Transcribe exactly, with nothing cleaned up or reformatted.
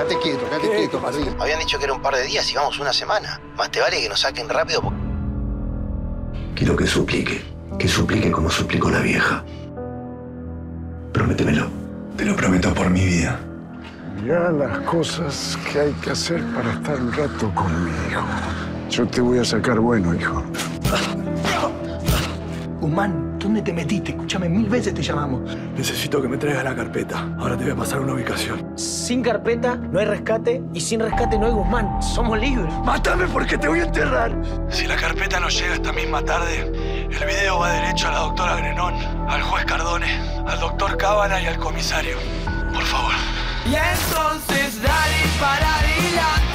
Quédate quieto, quédate ¿Qué? quieto, padrino. Habían dicho que era un par de días y vamos una semana. Más te vale que nos saquen rápido porque... Quiero que suplique, que suplique como suplicó la vieja. Prométemelo. Te lo prometo por mi vida. Ya las cosas que hay que hacer para estar un rato con mi hijo. Yo te voy a sacar bueno, hijo. Guzmán, ¿dónde te metiste? Escúchame, mil veces te llamamos. Necesito que me traigas la carpeta. Ahora te voy a pasar una ubicación. Sin carpeta no hay rescate y sin rescate no hay Guzmán. Somos libres. ¡Mátame porque te voy a enterrar! Si la carpeta no llega esta misma tarde, el video va derecho a la doctora Grenón, al juez Cardone, al doctor Cábana y al comisario. Por favor. Y entonces dale para adelante.